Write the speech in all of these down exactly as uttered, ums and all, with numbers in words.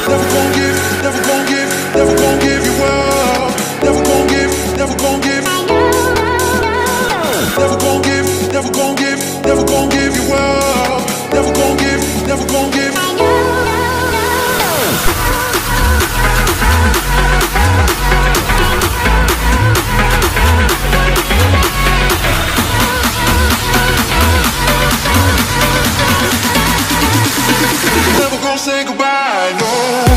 Never gon' give, never gon' give, never gon' give you up. Never gon' give, never gon' give. Never gon' give, never gon' give, never gon' give you up. Never gon' give, never gon' give. Never gonna say goodbye, no.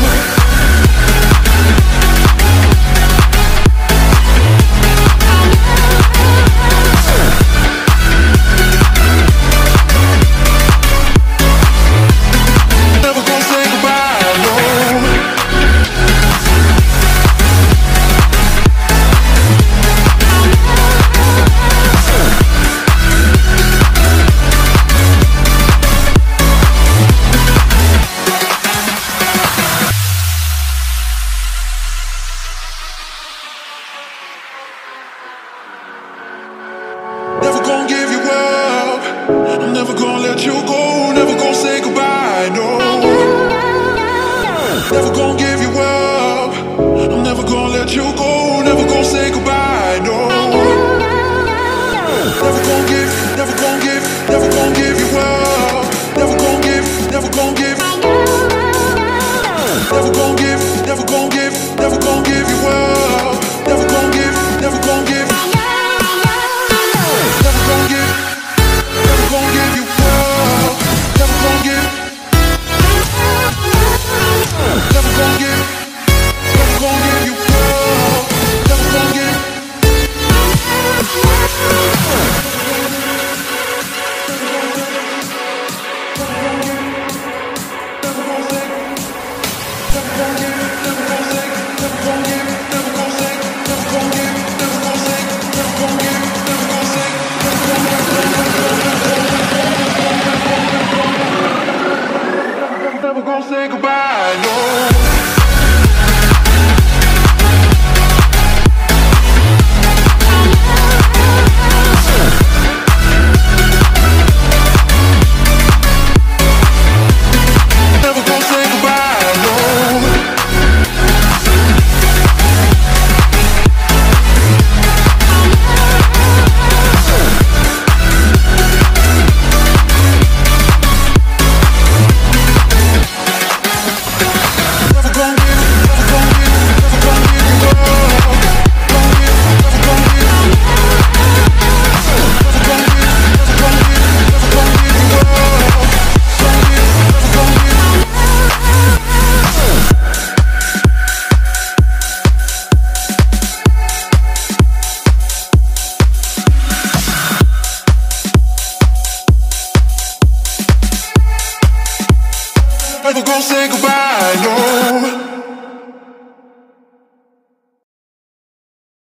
Never gonna give you up. I'm never gonna let you go. Never gonna say goodbye, no. Never gonna give you up. I'm never gonna let you go. Never gonna say goodbye.